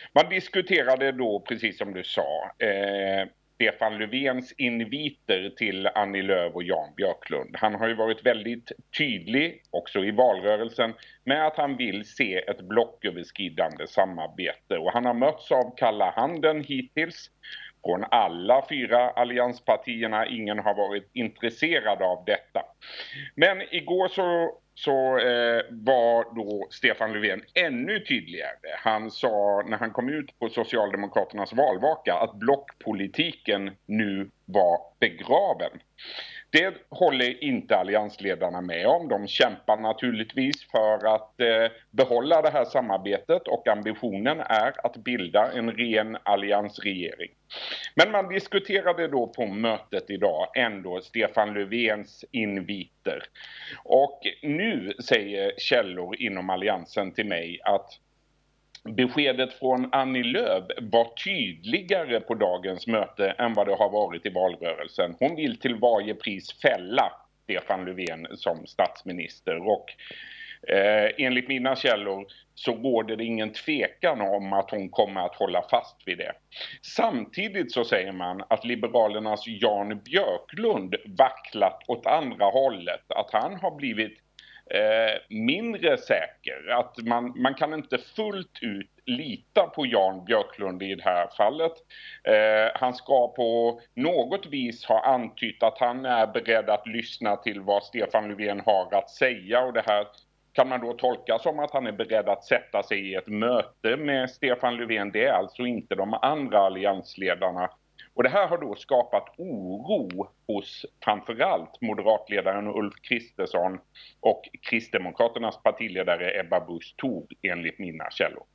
Man diskuterade då, precis som du sa, Stefan Löfvens inviter till Annie Lööf och Jan Björklund. Han har ju varit väldigt tydlig också i valrörelsen med att han vill se ett blocköverskridande samarbete. Och han har mötts av kalla handen hittills från alla 4 allianspartierna. Ingen har varit intresserad av detta. Men igår var då Stefan Löfven ännu tydligare. Han sa när han kom ut på Socialdemokraternas valvaka att blockpolitiken nu var begraven. Det håller inte alliansledarna med om. De kämpar naturligtvis för att behålla det här samarbetet och ambitionen är att bilda en ren alliansregering. Men man diskuterade då på mötet idag ändå Stefan Löfvens inviter. Och nu säger källor inom alliansen till mig att beskedet från Annie Lööf var tydligare på dagens möte än vad det har varit i valrörelsen. Hon vill till varje pris fälla Stefan Löfven som statsminister och enligt mina källor så går det ingen tvekan om att hon kommer att hålla fast vid det. Samtidigt så säger man att Liberalernas Jan Björklund vacklat åt andra hållet. Att han har blivit mindre säker. Att man kan inte fullt ut lita på Jan Björklund i det här fallet. Han ska på något vis ha antytt att han är beredd att lyssna till vad Stefan Löfven har att säga, och det här kan man då tolka som att han är beredd att sätta sig i ett möte med Stefan Löfven. Det är alltså inte de andra alliansledarna. Och det här har då skapat oro hos framförallt moderatledaren Ulf Kristersson och Kristdemokraternas partiledare Ebba Busch Thor enligt mina källor.